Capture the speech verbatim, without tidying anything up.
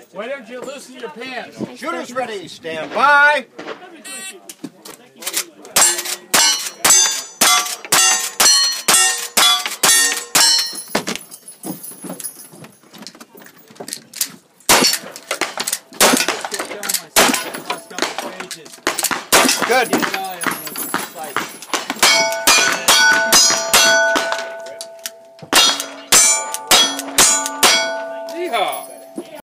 Why don't you loosen your pants? Shooters ready, stand by. Good.